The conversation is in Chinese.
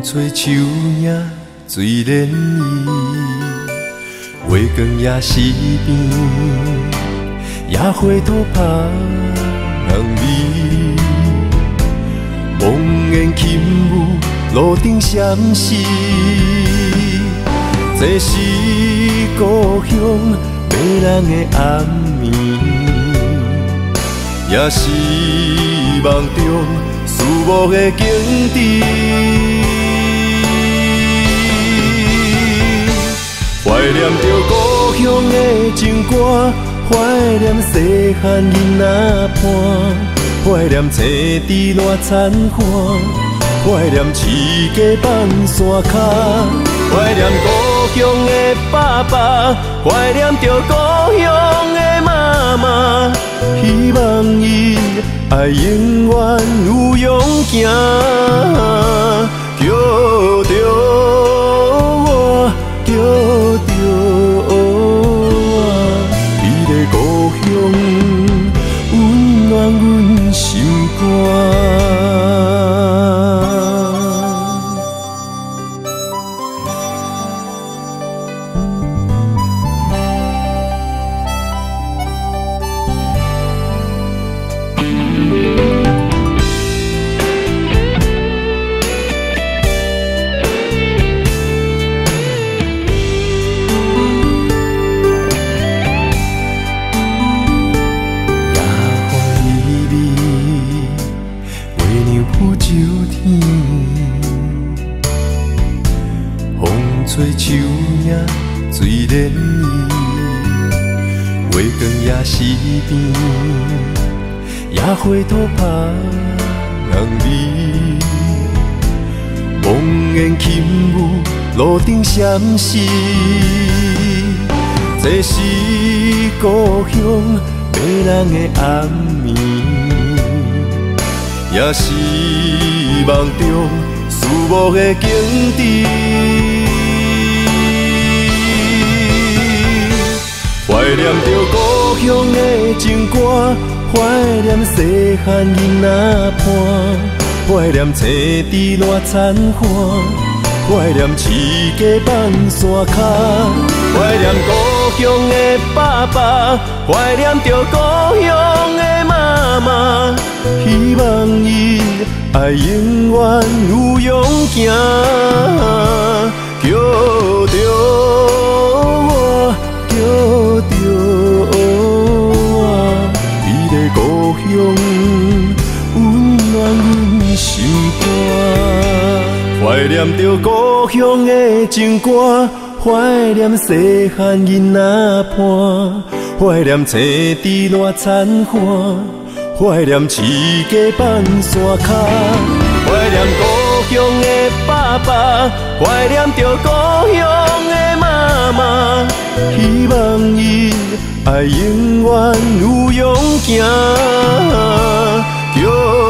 吹树影水涟漪，月光也是边，野花土香人味。梦魇轻舞，路顶闪烁。这是故乡迷人的暗暝，也是梦中思慕的景致。怀念着故乡的情歌，怀念细汉囡仔伴。怀念青枝乱残花，怀念市街放山脚，怀念故乡的爸爸，怀念着故乡的妈妈。希望因爱永远有勇行，叫着我，叫着我，你的故乡温暖阮心肝。吹树影水涟漪，月光也是边，野花土香人味。梦魇轻舞，路顶闪烁。这是故乡迷人的暗暝，也是梦中思慕的景致。怀念着故乡的情歌，怀念细汉囡仔伴，怀念青枝乱残花，怀念市街放山脚，怀念故乡的爸爸，怀念着故乡的妈妈。希望因爱永远有勇行，叫着我，叫着我，你的故乡温暖阮心肝。怀念着故乡的情歌，怀念细汉囡仔伴，怀念青枝乱残花，怀念市街放山脚，怀念故乡的爸爸，怀念着故乡的妈妈。希望因爱永远有勇行，叫